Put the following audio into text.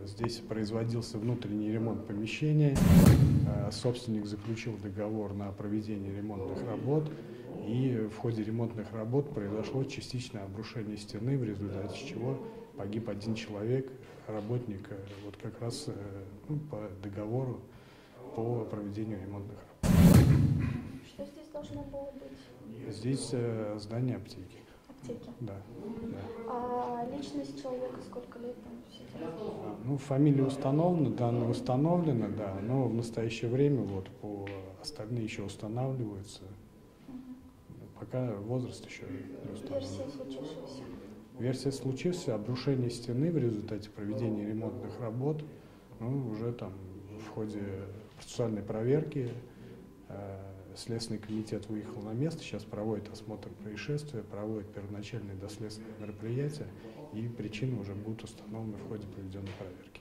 Здесь производился внутренний ремонт помещения. Собственник заключил договор на проведение ремонтных работ. И в ходе ремонтных работ произошло частичное обрушение стены, в результате чего погиб один человек, работник, вот как раз по договору по проведению ремонтных работ. Что здесь должно было быть? Здесь здание аптеки. Аптеки? Да. А личность человека сколько лет там? Ну, фамилия установлена, данные установлены, да, но в настоящее время вот по остальные еще устанавливаются. Пока возраст еще не установлен. Версия случившегося? Версия случившегося — обрушение стены в результате проведения ремонтных работ. Ну, уже там в ходе процессуальной проверки Следственный комитет выехал на место, сейчас проводит осмотр происшествия, проводит первоначальные доследственные мероприятия, и причины уже будут установлены в ходе проведенной проверки.